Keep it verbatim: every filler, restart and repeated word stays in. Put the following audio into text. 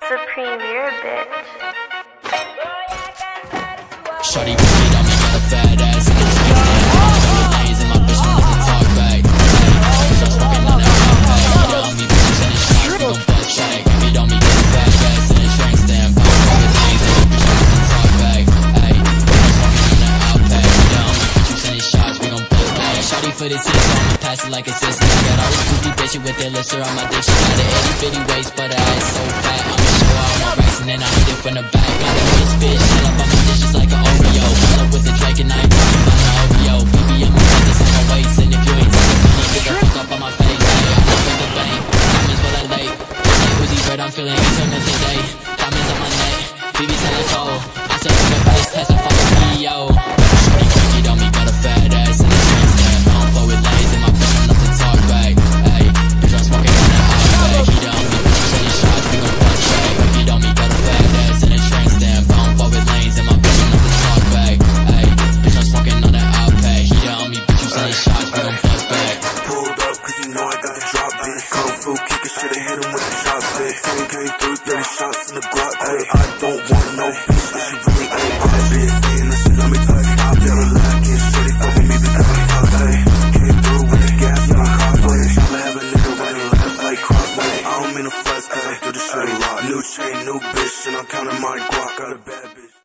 Supreme, you're a bitch. Shorty beat on me, got a fat ass in the streets. Throwing lanes in my bitch, I'm looking talk back. Just smoking on that hot pack. Beat on me, bitches in the shots, we gon' bust back. Beat on me, got a fat ass in the train stand. Pop fucking lanes in my bitch, I'm looking talk back. Ayy, just smoking on that hot pack. Beat on me, bitches in the shots, we gon' bust back. Shorty for the tits, so I'ma pass it like a sister. I got all these goofy bitches with their lips around my dick. She got an itty bitty waist, but her ass so fat. I'ma show all my racks and then I hit it from the back. Got a bitch, bitch, shut up on my dishes like an Oreo. Pull up with the Drake and I ain't talking about no O V O. B B M, I'm this on my waist, and if you ain't taking money, get the fuck up on my face. Hey, I'm up with the bank, diamonds while I late. This ain't Uzi, but I'm feeling intimate today. Diamonds on my neck, B B's hella cold. I said fuck up this test and fuck a P O. Shorty freaky on me, got a fat ass in the streets. I don't flow with lanes in my bitch, I'm nothing talk back. Hey, bitch, I'm smoking on that hot bag. Heat on me, bitch, you say these shots, we gon' bust back. Heat on me, got a fat ass in the train stand. I don't flow with lanes in my bitch, I'm nothing talk back. Hey, bitch, I'm smoking on that hot bag. Heat on me, bitch, you say these shots, we gon' bust back. Pulled up, cause you know I got the drop, bitch. Kung fu kickin' shit and hit him with the shot, bitch. Came, came through, thirty shots in the Glock, ayy. I don't want